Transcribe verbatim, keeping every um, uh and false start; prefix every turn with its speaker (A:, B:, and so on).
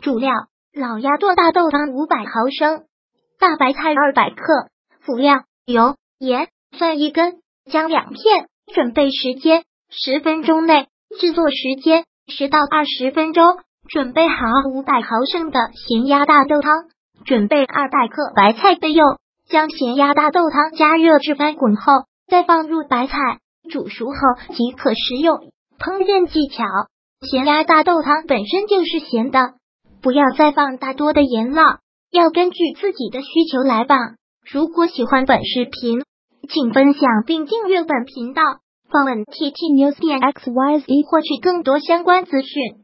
A: 主料：老鸭炖大豆汤五百毫升，大白菜二百克。辅料：油、盐、蒜一根，姜两片。准备时间：十分钟内。制作时间：十到二十分钟。准备好五百毫升的咸鸭大豆汤，准备二百克白菜备用。将咸鸭大豆汤加热至翻滚后，再放入白菜，煮熟后即可食用。烹饪技巧：咸鸭大豆汤本身就是咸的，不要再放太多的盐了，要根据自己的需求来放。如果喜欢本视频，请分享并订阅本频道，访问 T T News 点 X Y Z 获取更多相关资讯。